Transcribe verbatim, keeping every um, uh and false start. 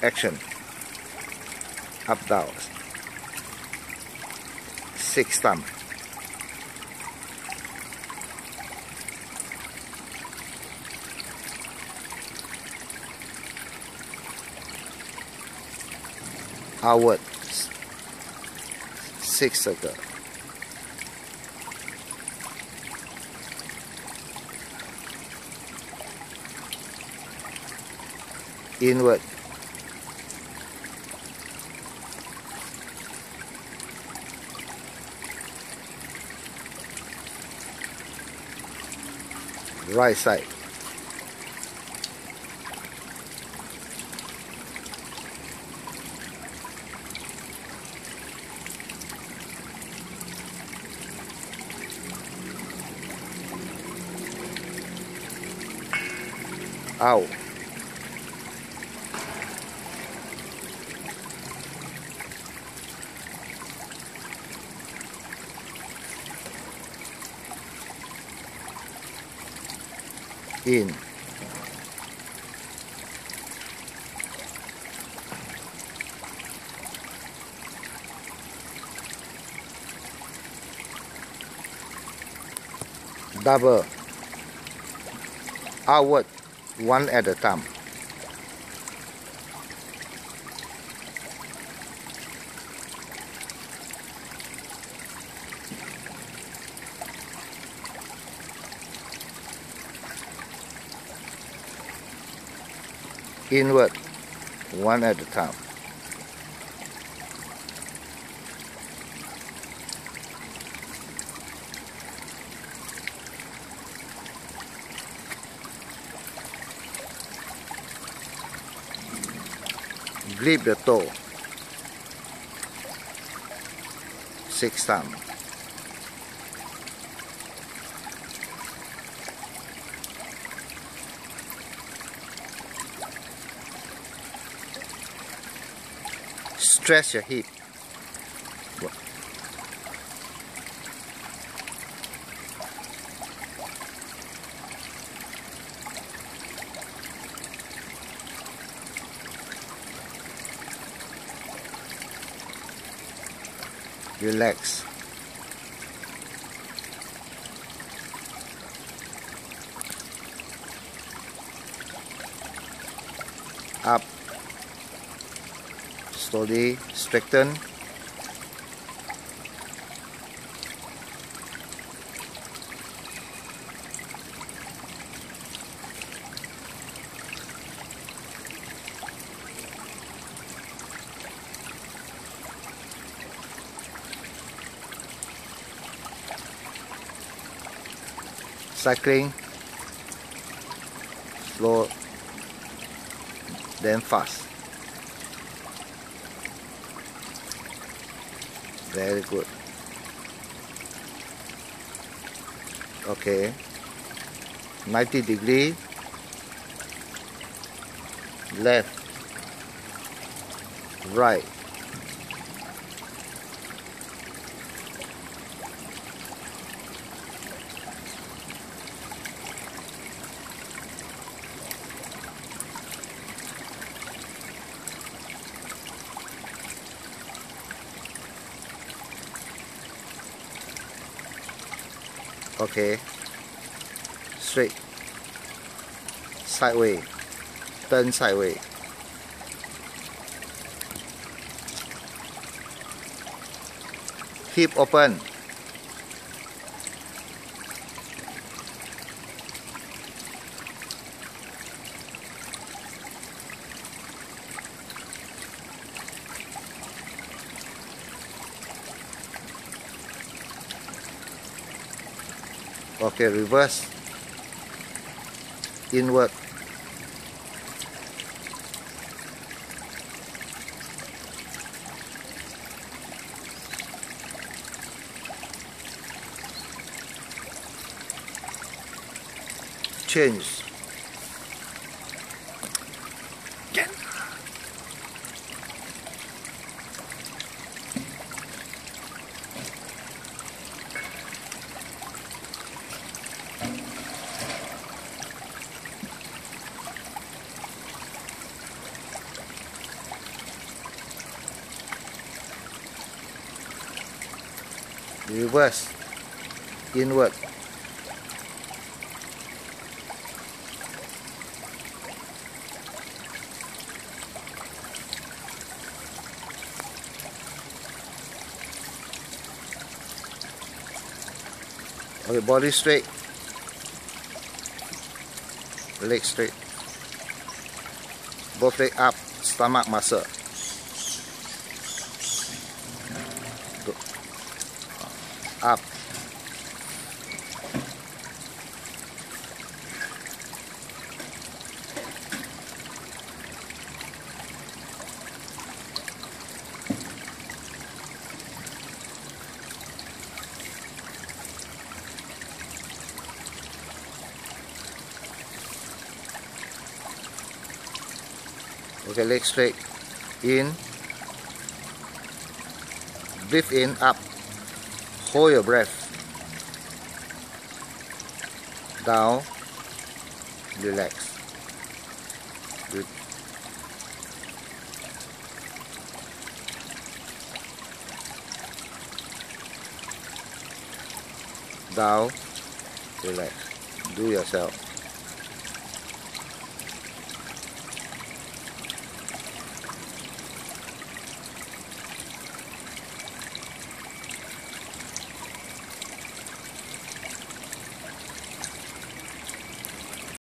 action, up down, six thumb, outward, six circle, inward, right side, out, in, double, outward, one at a time, inward, one at a time, grip the toe, six thumb, stretch your hip, relax, up, slowly straighten, cycling, slow, then fast. Very good. Okay. ninety degree. Left. Right. Okay, straight, sideways, turn sideways, hip open, okay, reverse, inward, change, Reverse. Inward. Okay, body straight. Leg straight. Both leg up. Stomach muscle. Go. Up. Okay, leg straight. In. Breathe in, up. Hold your breath. Down. Relax. Good. Down. Relax. Do yourself.